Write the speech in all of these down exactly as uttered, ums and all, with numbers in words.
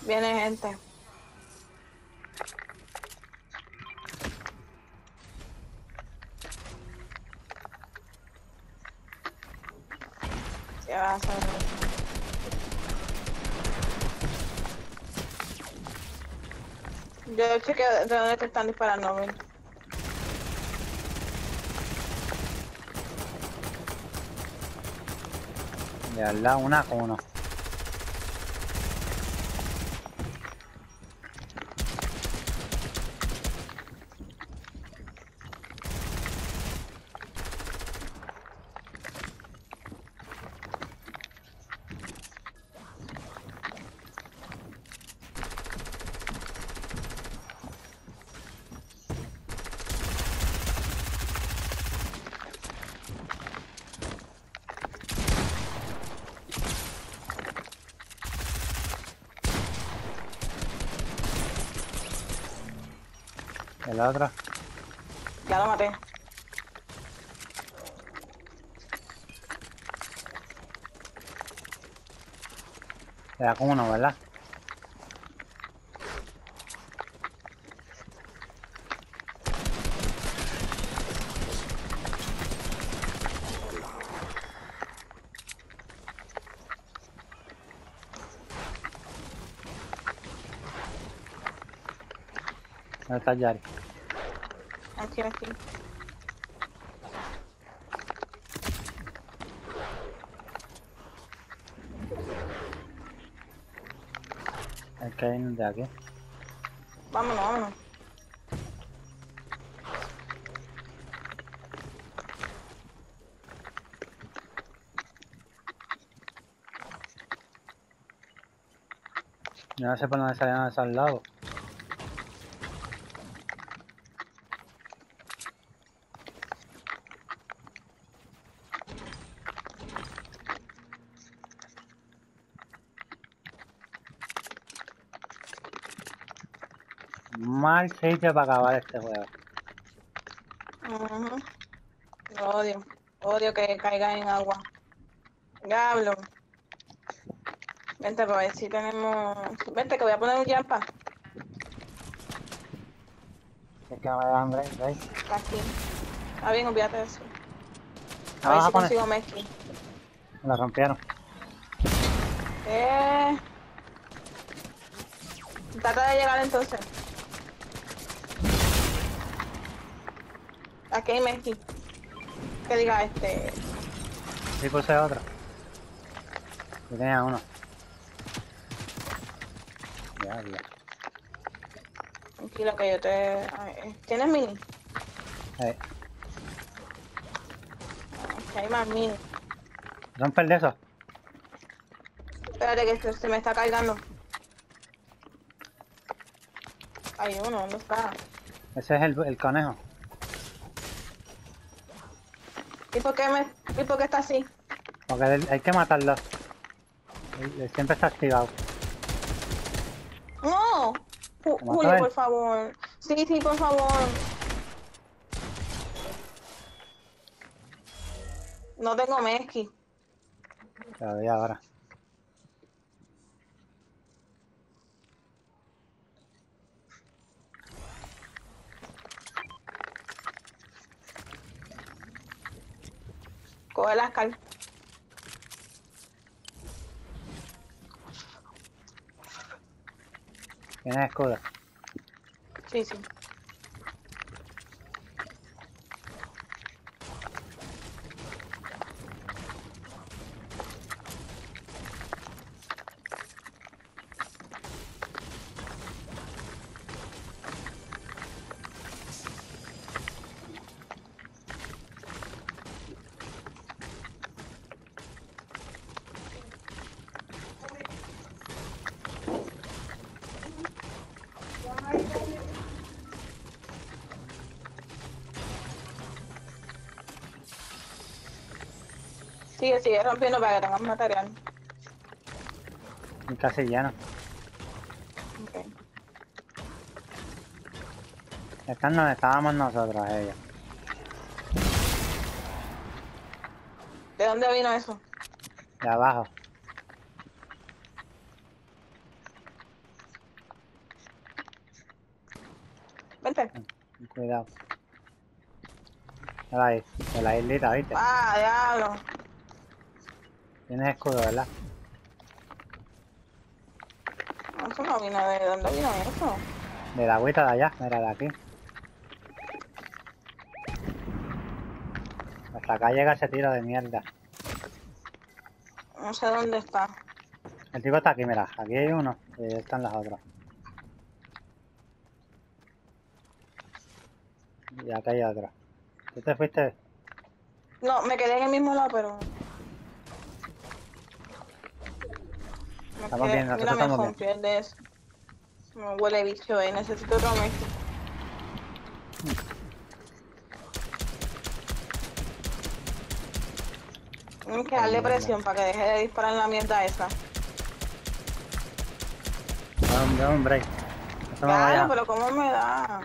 Viene gente. ¿Qué va a hacer? Yo chequeo de dónde te están disparando, ven. De al lado, una con uno. El otro. Ya lo maté. Era con uno, ¿verdad? ¿Dónde está Yari? Aquí, aquí. El que viene de aquí. Vámonos, vámonos. Yo no sé por dónde salieron esos lados. Mal sitio para acabar este juego. Uh-huh. Odio. Odio que caiga en agua. Diablo. Vente para ver si tenemos... Vente que voy a poner un jumpa. Es que me da hambre, ¿veis? Aquí. Está bien, olvídate de eso. A ¿La ver vas a si poner? consigo Messi. La rompieron. Eh... Trata de llegar entonces. Aquí hay Messi. Que diga este... Sí, puse otro. Yo tenía uno. Ya, ya. Tranquilo que yo te... Ay, ¿tienes mini? Eh, Que hay más mini. rompe el de esos. Espérate que se, se me está cargando. Hay uno, ¿dónde está? Ese es el, el conejo. ¿Y por qué me... ¿Y por qué está así? Porque él- hay que matarlo. Él, él siempre está activado. ¡No! Ju- ¿Lo mató Julio, él? por favor. Sí, sí, por favor. No tengo Messi. Todavía ahora. Coge las cal. Tienes escudo. Sí, sí. Sigue, sigue rompiendo para que tengamos material. Y casi lleno. Okay. Están donde estábamos nosotros, ellos. ¿De dónde vino eso? De abajo. Cuidado. Mira ahí, de la islita, ¿viste? Ah, diablo. Tienes escudo, ¿verdad? Eso no vino de dónde vino eso. De la agüita de allá, mira, de aquí. Hasta acá llega ese tiro de mierda. No sé dónde está. El tipo está aquí, mira. Aquí hay uno y están las otras. Y acá hay otro. ¿Tú te fuiste? No, me quedé en el mismo lado, pero. Me Estamos quedé- bien, nosotros mira, me estamos bien. rompió el de eso. Me huele bicho, eh. Necesito otro mes. Tienes que darle Mierda. presión para que deje de disparar en la mierda esa. Dame, dame un break. Eso me vaya. Claro, pero ¿cómo me da?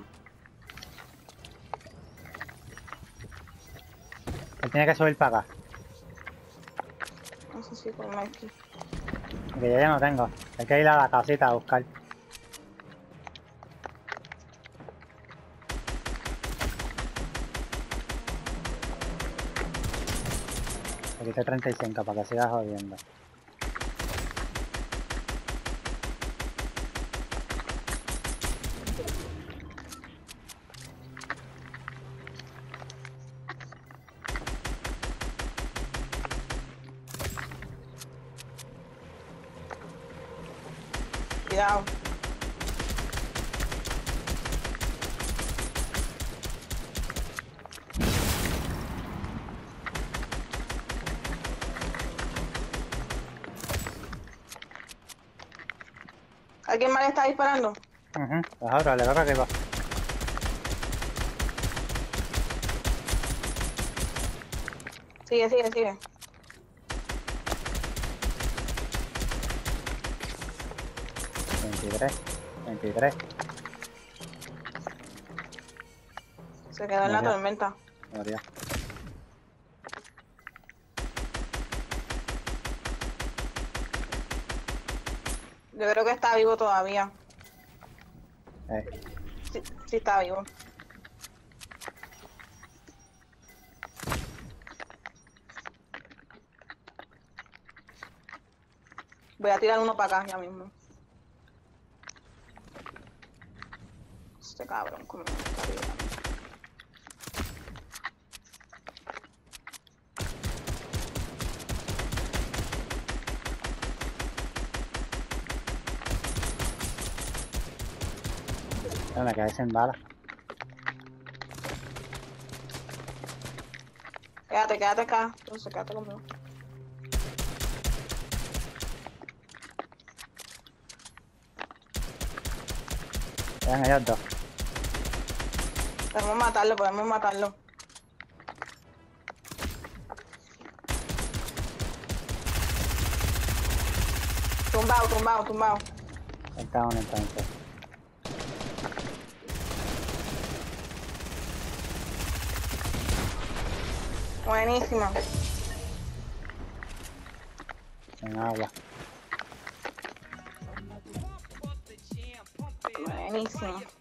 Él tiene que subir para acá. Necesito un aquí. Porque yo ya no tengo. Hay que ir a la casita a buscar. Aquí está treinta y cinco para que sigas jodiendo. Cuidado. ¿Alguien más le está disparando? Ujú. Pues ahora le corre arriba. Sigue, sigue, sigue. veintitrés. veintitrés. Se quedó en la Murió. tormenta. Murió. Yo creo que está vivo todavía. Eh. Sí, sí está vivo. Voy a tirar uno para acá ya mismo. Este cabrón, como me está tirando. Pero me quedé sin balas. Quédate, quédate acá. Entonces, quédate conmigo. Quedan ellos dos. Podemos matarlo, podemos matarlo. Tumbado, tumbado, tumbado. Falta uno entonces. Buenísimo. En agua. Buenísimo.